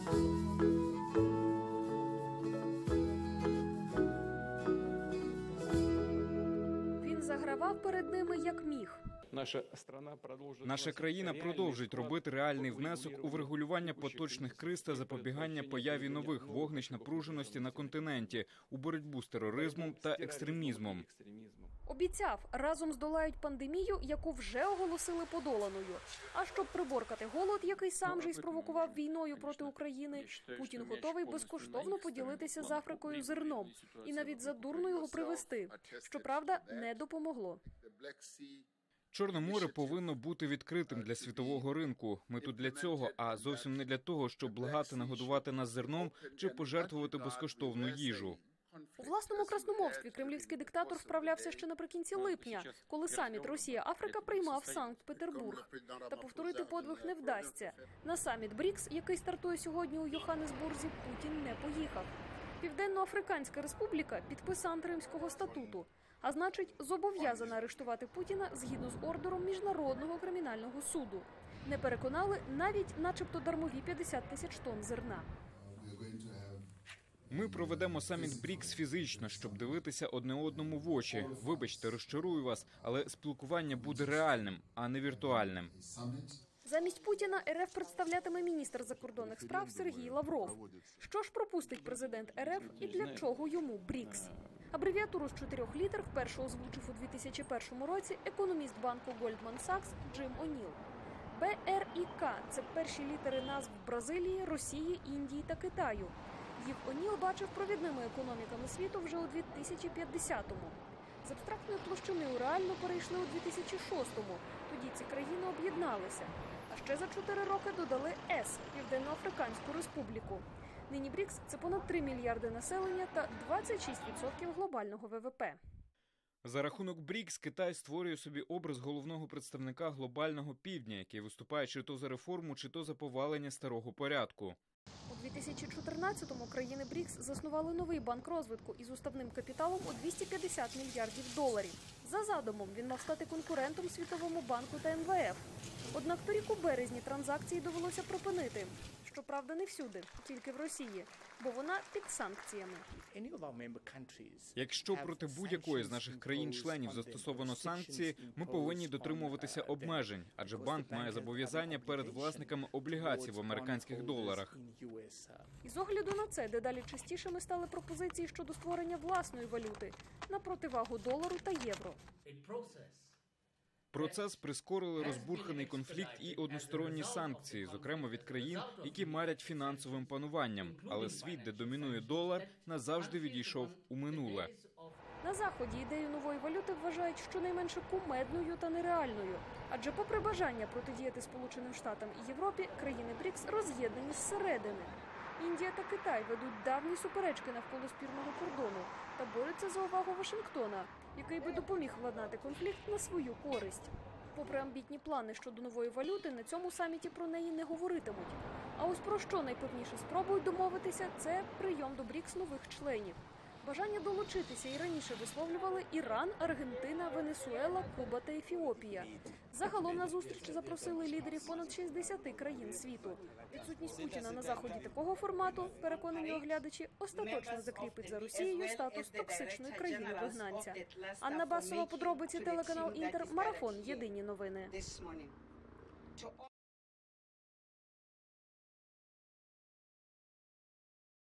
Він загравав перед ними як міг. Наша країна продовжить робити реальний внесок у врегулювання поточних криз та запобігання появі нових вогнищ напруженості на континенті, у боротьбу з тероризмом та екстремізмом. Обіцяв, разом здолають пандемію, яку вже оголосили подоланою. А щоб приборкати голод, який сам же й спровокував війною проти України, Путін готовий безкоштовно поділитися з Африкою зерном. І навіть задурно його привезти. Щоправда, не допомогло. Чорне море повинно бути відкритим для світового ринку. Ми тут для цього, а зовсім не для того, щоб благати нагодувати нас зерном чи пожертвувати безкоштовну їжу. У власному красномовстві кремлівський диктатор вправлявся ще наприкінці липня, коли саміт Росія-Африка приймав Санкт-Петербург. Та повторити подвиг не вдасться. На саміт БРІКС, який стартує сьогодні у Йоханнесбурзі, Путін не поїхав. Південно-Африканська республіка – підписант Римського статуту. А значить, зобов'язана арештувати Путіна згідно з ордером Міжнародного кримінального суду. Не переконали навіть начебто дармові 50 тисяч тонн зерна. Ми проведемо саміт БРІКС фізично, щоб дивитися одне одному в очі. Вибачте, розчарую вас, але спілкування буде реальним, а не віртуальним. Замість Путіна РФ представлятиме міністр закордонних справ Сергій Лавров. Що ж пропустить президент РФ і для чого йому БРІКС? Абревіатуру з 4 літер вперше озвучив у 2001 році економіст банку Goldman Sachs Джим О'Ніл. БРІК – це перші літери назв Бразилії, Росії, Індії та Китаю. Їх О'Ніл бачив провідними економіками світу вже у 2050-му. З абстрактної площини у реальну перейшли у 2006-му. Тоді ці країни об'єдналися. А ще за 4 роки додали ЕС – Південно-Африканську республіку. Нині БРІКС – це понад 3 мільярди населення та 26% глобального ВВП. За рахунок БРІКС Китай створює собі образ головного представника глобального півдня, який виступає чи то за реформу, чи то за повалення старого порядку. У 2014-му країни БРІКС заснували новий банк розвитку із уставним капіталом у 250 мільярдів доларів. За задумом він мав стати конкурентом Світовому банку та МВФ. Однак торік у березні транзакції довелося припинити. Щоправда, не всюди, тільки в Росії, бо вона під санкціями. Якщо проти будь-якої з наших країн-членів застосовано санкції, ми повинні дотримуватися обмежень, адже банк має зобов'язання перед власниками облігацій в американських доларах. І з огляду на це дедалі частішими стали пропозиції щодо створення власної валюти на противагу долару та євро. Процес прискорили розбурханий конфлікт і односторонні санкції, зокрема від країн, які марять фінансовим пануванням. Але світ, де домінує долар, назавжди відійшов у минуле. На Заході ідею нової валюти вважають щонайменше кумедною та нереальною. Адже попри бажання протидіяти Сполученим Штатам і Європі, країни БРІКС роз'єднані зсередини. Індія та Китай ведуть давні суперечки навколо спірного кордону та борються за увагу Вашингтона, який би допоміг владнати конфлікт на свою користь. Попри амбітні плани щодо нової валюти, на цьому саміті про неї не говоритимуть. А ось про що найпевніше спробують домовитися – це прийом до БРІКС нових членів. Бажання долучитися і раніше висловлювали Іран, Аргентина, Венесуела, Куба та Ефіопія. Загалом на зустріч запросили лідерів понад 60 країн світу. Відсутність Путіна на Заході такого формату, переконані оглядачі, остаточно закріпить за Росією статус токсичної країни-вигнанця. Анна Басова, подробиці, телеканал Інтер, Марафон, Єдині новини.